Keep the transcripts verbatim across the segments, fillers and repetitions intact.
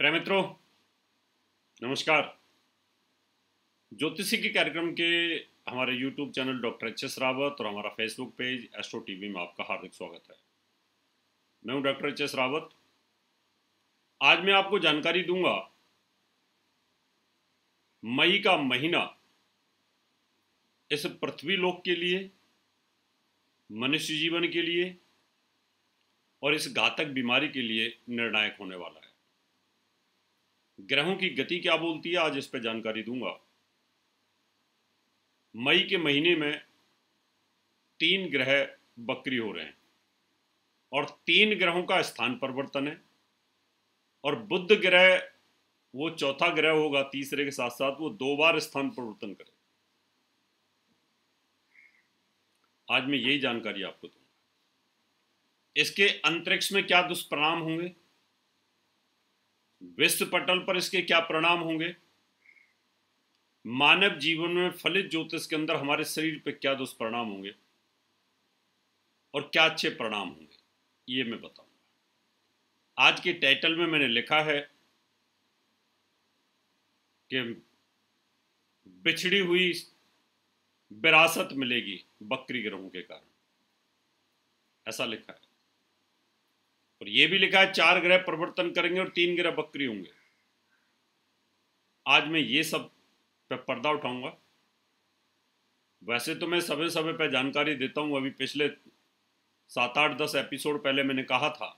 प्रिय मित्रों, नमस्कार। ज्योतिषी के कार्यक्रम के हमारे YouTube channel doctor H S Rawat और हमारा फेसबुक पेज एस्ट्रो टीवी में आपका हार्दिक स्वागत है। मैं हूं डॉक्टर एच एस रावत। आज मैं आपको जानकारी दूंगा मई का महीना इस पृथ्वी लोक के लिए, मनुष्य जीवन के लिए और इस घातक बीमारी के लिए निर्णायक होने वाला है। ग्रहों की गति क्या बोलती है, आज इस पर जानकारी दूंगा। मई के महीने में तीन ग्रह बकरी हो रहे हैं और तीन ग्रहों का स्थान परिवर्तन है और बुध ग्रह वो चौथा ग्रह होगा, तीसरे के साथ साथ वो दो बार स्थान परिवर्तन करे। आज मैं यही जानकारी आपको दूंगा। इसके अंतरिक्ष में क्या दुष्परिणाम होंगे, विश्व पटल पर इसके क्या परिणाम होंगे, मानव जीवन में फलित ज्योतिष के अंदर हमारे शरीर पर क्या दुष्परिणाम होंगे और क्या अच्छे परिणाम होंगे, ये मैं बताऊंगा। आज के टाइटल में मैंने लिखा है कि बिछड़ी हुई विरासत मिलेगी बकरी ग्रहों के कारण, ऐसा लिखा है। और यह भी लिखा है चार ग्रह परिवर्तन करेंगे और तीन ग्रह बकरी होंगे। आज मैं ये सब पे पर्दा उठाऊंगा। वैसे तो मैं समय समय पे जानकारी देता हूं। अभी पिछले सात आठ दस एपिसोड पहले मैंने कहा था,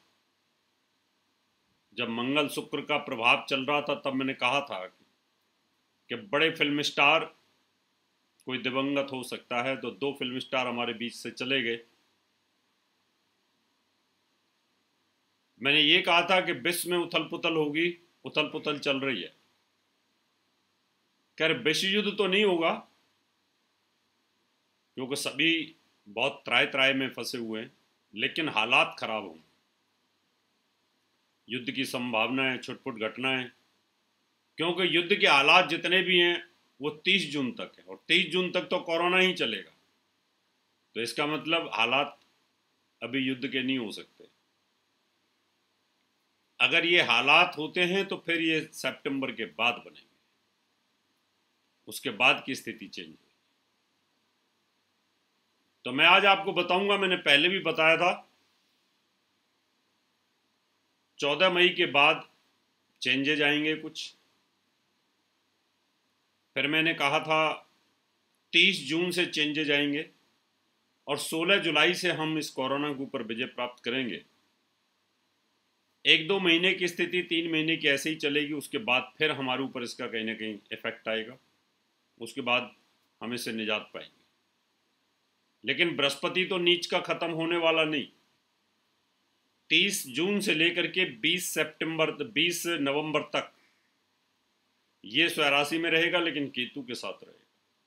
जब मंगल शुक्र का प्रभाव चल रहा था, तब मैंने कहा था कि बड़े फिल्म स्टार कोई दिवंगत हो सकता है। तो दो फिल्म स्टार हमारे बीच से चले गए। मैंने ये कहा था कि विश्व में उथल पुथल होगी, उथल पुथल चल रही है। खैर विश्व युद्ध तो नहीं होगा, क्योंकि सभी बहुत त्राय त्राय में फंसे हुए हैं, लेकिन हालात खराब होंगे। युद्ध की संभावनाएं, छुटपुट घटनाएं, क्योंकि युद्ध के हालात जितने भी हैं वो तीस जून तक है और तेईस जून तक तो कोरोना ही चलेगा। तो इसका मतलब हालात अभी युद्ध के नहीं हो सकते। अगर ये हालात होते हैं तो फिर ये सितंबर के बाद बनेंगे, उसके बाद की स्थिति चेंज होगी। तो मैं आज आपको बताऊंगा, मैंने पहले भी बताया था, चौदह मई के बाद चेंजेज आएंगे कुछ। फिर मैंने कहा था तीस जून से चेंजेज आएंगे और सोलह जुलाई से हम इस कोरोना के ऊपर विजय प्राप्त करेंगे। एक दो महीने की स्थिति, तीन महीने की ऐसे ही चलेगी। उसके बाद फिर हमारे ऊपर इसका कहीं ना कहीं इफेक्ट आएगा। उसके बाद हम इससे निजात पाएंगे। लेकिन बृहस्पति तो नीच का खत्म होने वाला नहीं। तीस जून से लेकर के बीस सितंबर बीस नवंबर तक ये स्वराशि में रहेगा, लेकिन केतु के साथ रहेगा।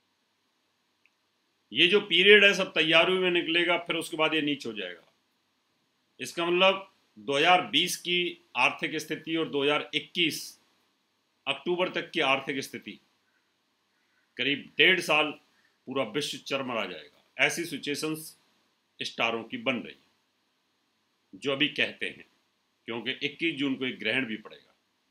ये जो पीरियड है सब तैयारी में निकलेगा, फिर उसके बाद ये नीच हो जाएगा। इसका मतलब दो हज़ार बीस की आर्थिक स्थिति और दो हज़ार इक्कीस अक्टूबर तक की आर्थिक स्थिति, करीब डेढ़ साल पूरा विश्व चरमरा जाएगा। ऐसी सिचुएशंस स्टारों की बन रही है, जो अभी कहते हैं, क्योंकि इक्कीस जून को एक ग्रहण भी पड़ेगा।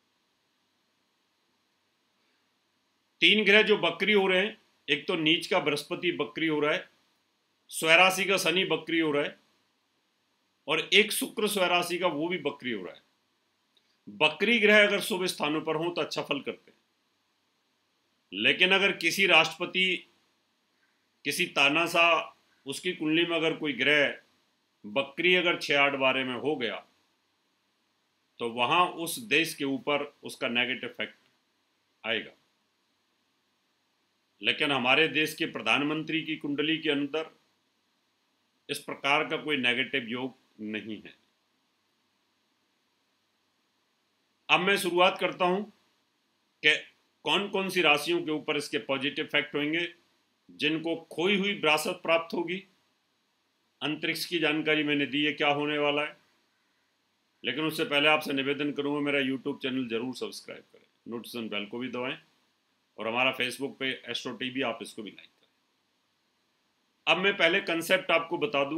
तीन ग्रह जो बकरी हो रहे हैं, एक तो नीच का बृहस्पति बकरी हो रहा है, स्वराशि का शनि बकरी हो रहा है, और एक शुक्र स्वराशि का वो भी बकरी हो रहा है। बकरी ग्रह अगर शुभ स्थानों पर हो तो अच्छा फल करते हैं। लेकिन अगर किसी राष्ट्रपति, किसी तानाशाह, उसकी कुंडली में अगर कोई ग्रह बकरी अगर छह आठ बारे में हो गया, तो वहां उस देश के ऊपर उसका नेगेटिव इफेक्ट आएगा। लेकिन हमारे देश के प्रधानमंत्री की कुंडली के अंदर इस प्रकार का कोई नेगेटिव योग नहीं है। अब मैं शुरुआत करता हूं कि कौन कौन सी राशियों के ऊपर इसके पॉजिटिव इफेक्ट होंगे, जिनको खोई हुई विरासत प्राप्त होगी। अंतरिक्ष की जानकारी मैंने दी है क्या होने वाला है। लेकिन उससे पहले आपसे निवेदन करूंगा, मेरा यूट्यूब चैनल जरूर सब्सक्राइब करें, नोटिफिकेशन बेल को भी दबाएं, और हमारा फेसबुक पे एस्ट्रो टीवी, आप इसको भी लाइक करें। अब मैं पहले कंसेप्ट आपको बता दूं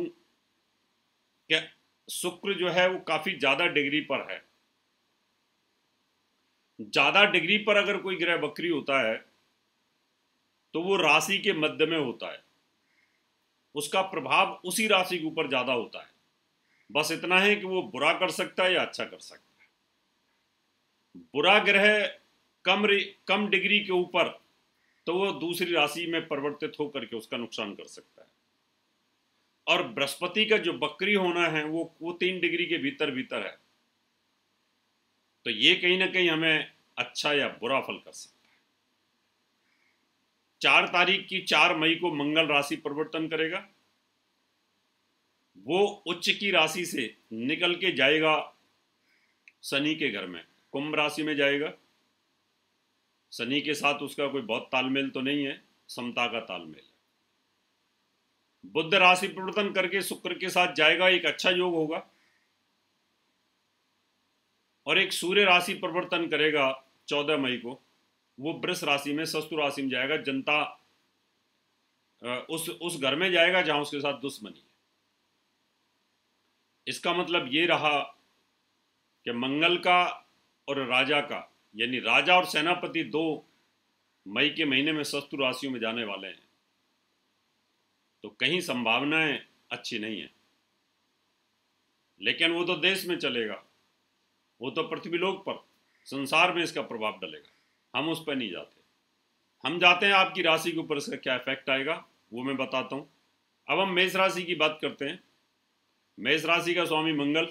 कि शुक्र जो है वो काफी ज्यादा डिग्री पर है। ज़्यादा डिग्री पर अगर कोई ग्रह वक्री होता है तो वो राशि के मध्य में होता है, उसका प्रभाव उसी राशि के ऊपर ज़्यादा होता है। बस इतना है कि वो बुरा कर सकता है या अच्छा कर सकता है। बुरा ग्रह कम कम डिग्री के ऊपर तो वो दूसरी राशि में परिवर्तित होकर के उसका नुकसान कर सकता है। और बृहस्पति का जो वक्री होना है वो वो तीन डिग्री के भीतर भीतर है, तो ये कहीं ना कहीं हमें अच्छा या बुरा फल कर सकता है। चार तारीख की चार मई को मंगल राशि परिवर्तन करेगा, वो उच्च की राशि से निकल के जाएगा शनि के घर में, कुंभ राशि में जाएगा। शनि के साथ उसका कोई बहुत तालमेल तो नहीं है, समता का तालमेल है। बुध राशि परिवर्तन करके शुक्र के साथ जाएगा, एक अच्छा योग होगा। और एक सूर्य राशि परिवर्तन करेगा चौदह मई को, वो वृष राशि में शत्रु राशि में जाएगा, जनता उस उस घर में जाएगा जहां उसके साथ दुश्मनी है। इसका मतलब ये रहा कि मंगल का और राजा का, यानी राजा और सेनापति दो मई के महीने में शत्रु राशियों में जाने वाले हैं, तो कहीं संभावनाएं अच्छी नहीं है। लेकिन वो तो देश में चलेगा, वो तो पृथ्वीलोक पर संसार में इसका प्रभाव डलेगा। हम उस पर नहीं जाते, हम जाते हैं आपकी राशि के ऊपर इसका क्या इफेक्ट आएगा वो मैं बताता हूँ। अब हम मेष राशि की बात करते हैं। मेष राशि का स्वामी मंगल,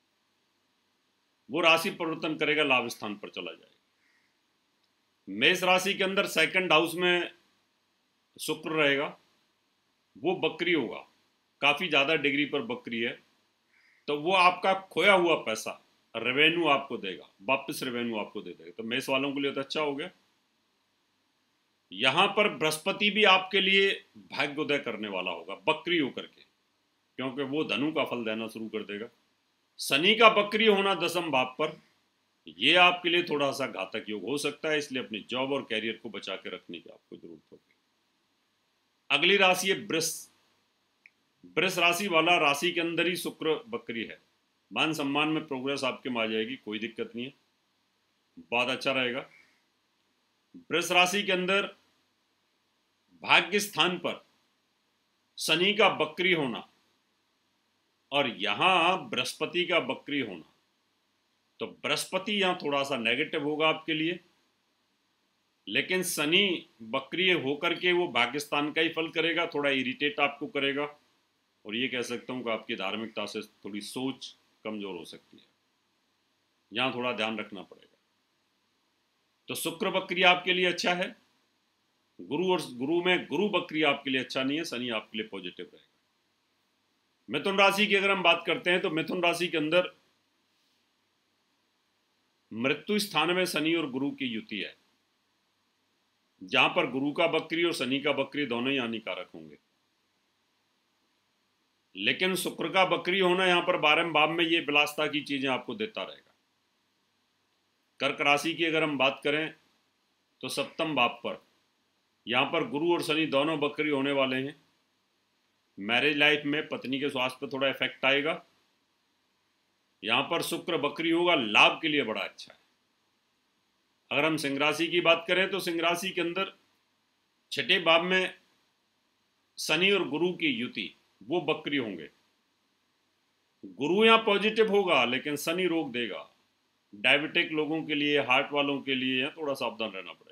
वो राशि परिवर्तन करेगा, लाभ स्थान पर चला जाएगा। मेष राशि के अंदर सेकंड हाउस में शुक्र रहेगा, वो बकरी होगा, काफी ज्यादा डिग्री पर बकरी है, तो वो आपका खोया हुआ पैसा रेवेन्यू आपको देगा, वापस रेवेन्यू आपको दे देगा। तो मेष वालों के लिए तो अच्छा हो गया। यहां पर बृहस्पति भी आपके लिए भाग्योदय करने वाला होगा बकरी होकर के, क्योंकि वो धनु का फल देना शुरू कर देगा। शनि का बकरी होना दसम भाव पर, ये आपके लिए थोड़ा सा घातक योग हो सकता है, इसलिए अपनी जॉब और कैरियर को बचा के रखने की आपको जरूरत होगी। अगली राशि है वृष। वृष राशि वाला राशि के अंदर ही शुक्र बकरी है, मान सम्मान में प्रोग्रेस आपके में आ जाएगी, कोई दिक्कत नहीं है, बहुत अच्छा रहेगा। वृष राशि के अंदर भाग्य स्थान पर शनि का बकरी होना और यहां बृहस्पति का बकरी होना, तो बृहस्पति यहां थोड़ा सा नेगेटिव होगा आपके लिए, लेकिन शनि बकरी होकर के वो भाग्य स्थान का ही फल करेगा, थोड़ा इरिटेट आपको करेगा। और ये कह सकता हूं कि आपकी धार्मिकता से थोड़ी सोच कमजोर हो सकती है, यहां थोड़ा ध्यान रखना पड़ेगा। तो शुक्र बकरी आपके लिए अच्छा है, गुरु और गुरु में गुरु बकरी आपके लिए अच्छा नहीं है, शनि आपके लिए पॉजिटिव रहेगा। मिथुन राशि की अगर हम बात करते हैं तो मिथुन राशि के अंदर मृत्यु स्थान में शनि और गुरु की युति है, जहां पर गुरु का बकरी और शनि का बकरी दोनों ही हानिकारक होंगे। लेकिन शुक्र का बकरी होना यहां पर बारहवें भाव में ये विलासता की चीजें आपको देता रहेगा। कर्क राशि की अगर हम बात करें तो सप्तम भाव पर यहां पर गुरु और शनि दोनों बकरी होने वाले हैं। मैरिज लाइफ में पत्नी के स्वास्थ्य पर थोड़ा इफेक्ट आएगा। यहां पर शुक्र बकरी होगा, लाभ के लिए बड़ा अच्छा है। अगर हम सिंह राशि की बात करें तो सिंह राशि के अंदर छठे भाव में शनि और गुरु की युति, वो बकरी होंगे। गुरु यहां पॉजिटिव होगा लेकिन शनि रोक देगा। डायबिटिक लोगों के लिए, हार्ट वालों के लिए यहां थोड़ा सावधान रहना पड़ेगा,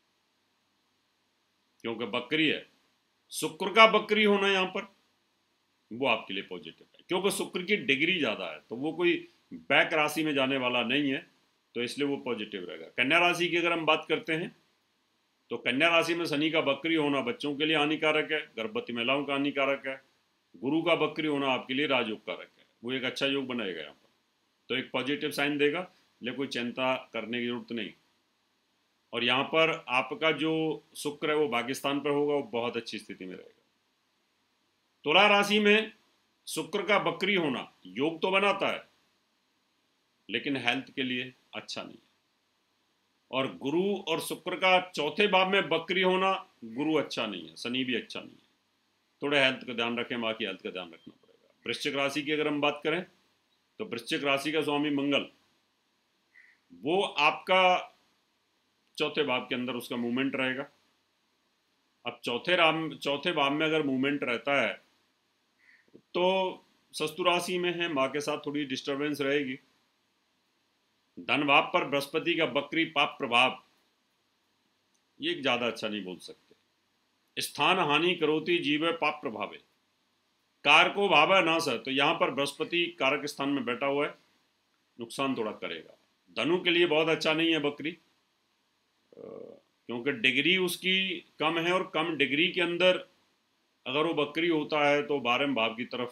क्योंकि बकरी है। शुक्र का बकरी होना यहां पर वो आपके लिए पॉजिटिव है, क्योंकि शुक्र की डिग्री ज्यादा है, तो वो कोई बैक राशि में जाने वाला नहीं है, तो इसलिए वो पॉजिटिव रहेगा। कन्या राशि की अगर हम बात करते हैं तो कन्या राशि में शनि का बकरी होना बच्चों के लिए हानिकारक है, गर्भवती महिलाओं का हानिकारक है। गुरु का बकरी होना आपके लिए राजयोग कारक है, वो एक अच्छा योग बनाएगा यहाँ पर, तो एक पॉजिटिव साइन देगा, लेकिन कोई चिंता करने की जरूरत नहीं। और यहाँ पर आपका जो शुक्र है वो पाकिस्तान पर होगा, वो बहुत अच्छी स्थिति में रहेगा। तुला राशि में शुक्र का बकरी होना योग तो बनाता है, लेकिन हेल्थ के लिए अच्छा नहीं है। और गुरु और शुक्र का चौथे भाव में बकरी होना, गुरु अच्छा नहीं है, शनि भी अच्छा नहीं है, थोड़े हेल्थ का ध्यान रखें, बाकी हेल्थ का ध्यान रखना पड़ेगा। वृश्चिक राशि की अगर हम बात करें तो वृश्चिक राशि का स्वामी मंगल, वो आपका चौथे भाव के अंदर उसका मूवमेंट रहेगा। अब चौथे राम चौथे भाव में अगर मूवमेंट रहता है तो शत्रु राशि में है, माँ के साथ थोड़ी डिस्टरबेंस रहेगी। धन भाव पर बृहस्पति का बकरी पाप प्रभाव, ये ज़्यादा अच्छा नहीं बोल सकते। स्थान हानि करोति जीव पाप प्रभावे, कार को भावा ना सर, तो यहाँ पर बृहस्पति कारक स्थान में बैठा हुआ है, नुकसान थोड़ा करेगा। धनु के लिए बहुत अच्छा नहीं है बकरी, क्योंकि डिग्री उसकी कम है, और कम डिग्री के अंदर अगर वो बकरी होता है तो बारहवें भाव की तरफ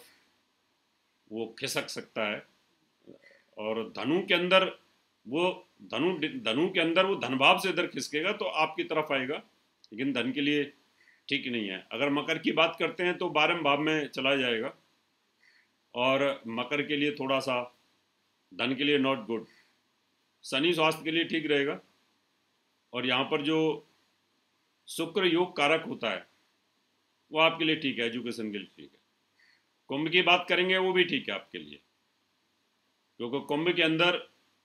वो खिसक सकता है। और धनु के अंदर वो धनु धनु के अंदर वो धन भाव से इधर खिसकेगा तो आपकी तरफ आएगा, लेकिन धन के लिए ठीक नहीं है। अगर मकर की बात करते हैं तो बारहवें भाव में चला जाएगा, और मकर के लिए थोड़ा सा धन के लिए नॉट गुड। शनि स्वास्थ्य के लिए ठीक रहेगा, और यहाँ पर जो शुक्र योग कारक होता है वो आपके लिए ठीक है, एजुकेशन के लिए ठीक है। कुंभ की बात करेंगे वो भी ठीक है आपके लिए, क्योंकि कुंभ के अंदर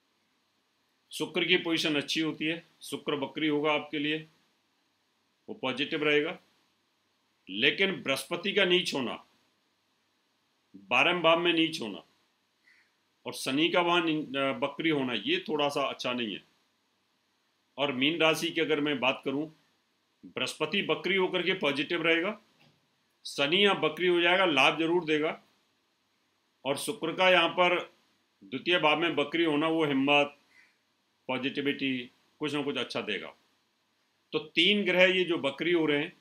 शुक्र की पोजीशन अच्छी होती है। शुक्र बकरी होगा आपके लिए, वो पॉजिटिव रहेगा। लेकिन बृहस्पति का नीच होना, बारहवें भाव में नीच होना, और शनि का वहाँ बकरी होना, ये थोड़ा सा अच्छा नहीं है। और मीन राशि की अगर मैं बात करूं, बृहस्पति बकरी होकर के पॉजिटिव रहेगा, शनि यहाँ बकरी हो जाएगा, लाभ जरूर देगा। और शुक्र का यहाँ पर द्वितीय भाव में बकरी होना, वो हिम्मत, पॉजिटिविटी, कुछ ना कुछ अच्छा देगा। तो तीन ग्रह ये जो बकरी हो रहे हैं,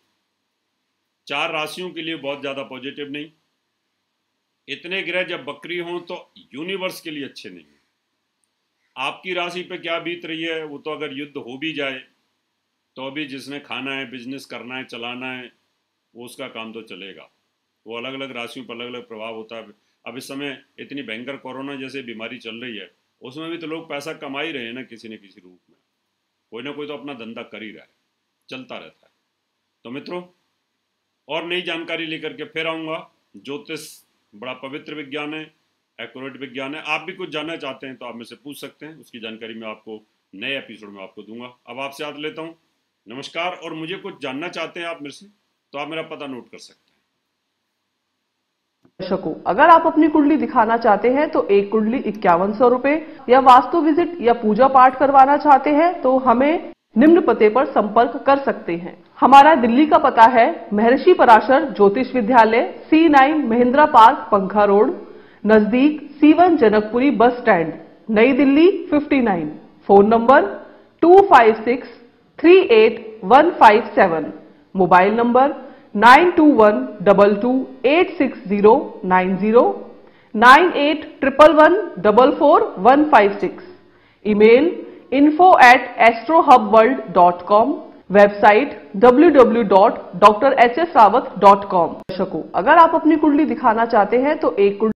चार राशियों के लिए बहुत ज़्यादा पॉजिटिव नहीं। इतने ग्रह जब बकरी हों तो यूनिवर्स के लिए अच्छे नहीं। आपकी राशि पे क्या बीत रही है वो तो अगर युद्ध हो भी जाए तो अभी जिसने खाना है, बिजनेस करना है, चलाना है, वो उसका काम तो चलेगा। वो अलग अलग राशियों पर अलग अलग प्रभाव होता है। अब इस समय इतनी भयंकर कोरोना जैसे बीमारी चल रही है, उसमें भी तो लोग पैसा कमा ही रहे हैं ना, किसी न किसी रूप में। कोई ना कोई तो अपना धंधा कर ही रहा है, चलता रहता है। तो मित्रों, और नई जानकारी लेकर के फिर आऊँगा। ज्योतिष बड़ा पवित्र विज्ञान है, एक्यूरेट विज्ञान है। आप भी कुछ जानना चाहते हैं तो आप मुझसे पूछ सकते हैं, उसकी जानकारी मैं आपको नए एपिसोड में आपको दूंगा। अब आपसे याद लेता हूँ, नमस्कार। और मुझे कुछ जानना चाहते हैं आप मेरे से, तो आप मेरा पता नोट कर सकते हैं। दर्शकों, अगर आप अपनी कुंडली दिखाना चाहते हैं तो एक कुंडली इक्यावन सौ रुपए, या वास्तु विजिट या पूजा पाठ करवाना चाहते हैं तो हमें निम्न पते पर संपर्क कर सकते हैं। हमारा दिल्ली का पता है महर्षि पराशर ज्योतिष विद्यालय, C nine Mahindra park, Pankha road, नजदीक C one Janakpuri bus stand, Nai Delhi उनसठ। Phone number two five six three eight one five seven, mobile number nine two one double two eight six zero nine zero, nine eight triple one double four one five six, email info at astrohubworld dot com, website W W W dot doctor H S Rawat dot com. दर्शकों, अगर आप अपनी कुंडली दिखाना चाहते हैं तो एक कुंडली